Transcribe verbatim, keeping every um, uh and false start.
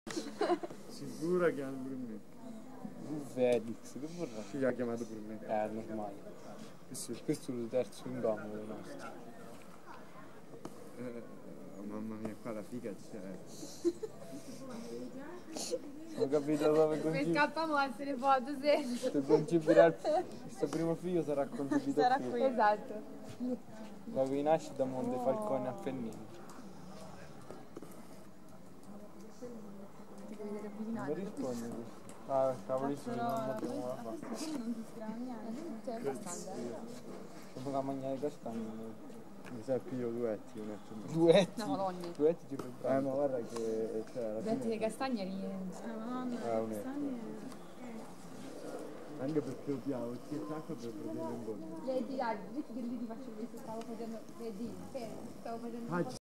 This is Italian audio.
Sicura che hanno pure me. Felix, che vorrà? Ci ha chiamato pure me. È normale. Questo, Questo è il terzo incomodo nostro. eh, oh, mamma mia, qua la figa c'è. Ho capito dove Per concepire. scappiamo a essere foto, se... Se concepirà il questo primo figlio sarà concepito Sarà qui. qui. Esatto. La cui nasce da Monte Falcone a Pennino. Ti devi vedere Non avvicinato. rispondi questo. Ah, cavolissimo, non abbiamo la fa. Non si scrive niente. Cioè, abbastanza. Come la mangiare castagne. Mi sa più duetti un attimo. Duetti. No, Madonna. Duetti ci Eh, prendiamo. ma guarda che cioè, alla Denti fine, le castagne lì. è un ecco. Anche perché odiavo il tacco per prendere un po'. Vedi, dai, dritti che lì ti faccio vedere se stavo facendo. Vedi, fermo, stavo facendo. Ah,